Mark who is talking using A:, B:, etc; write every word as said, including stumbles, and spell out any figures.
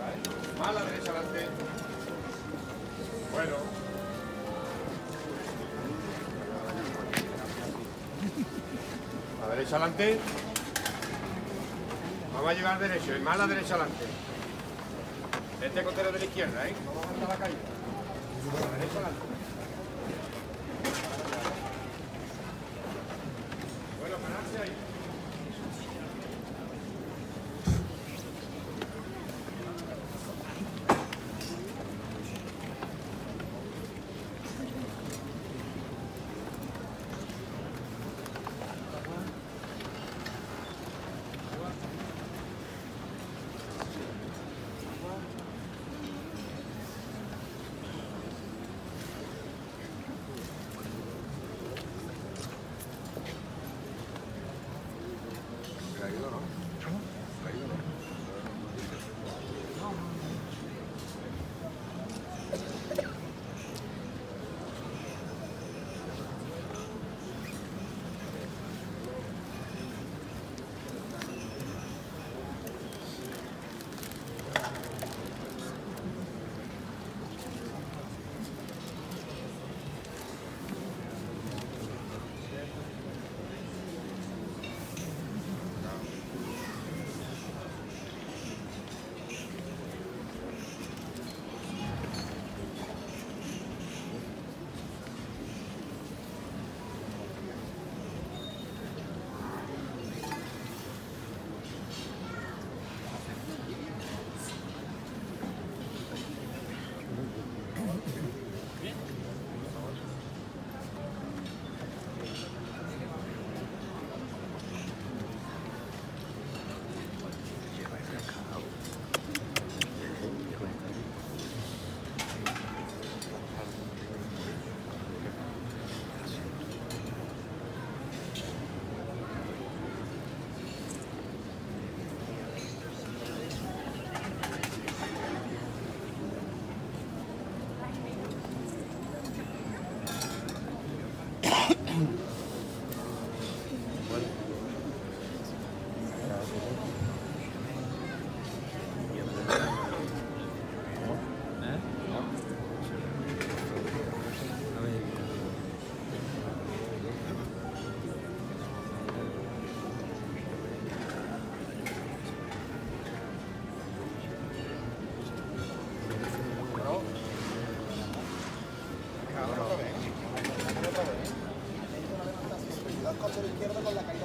A: Más a la derecha adelante. Bueno. A la derecha adelante. Vamos a llevar derecho, y más a la derecha adelante. Este costero de la izquierda, ¿eh? Vamos a mandar la caída. A la derecha adelante. Bueno, pararse ahí. Caído, ¿no? Caído, ¿no?
B: Izquierda con la caída.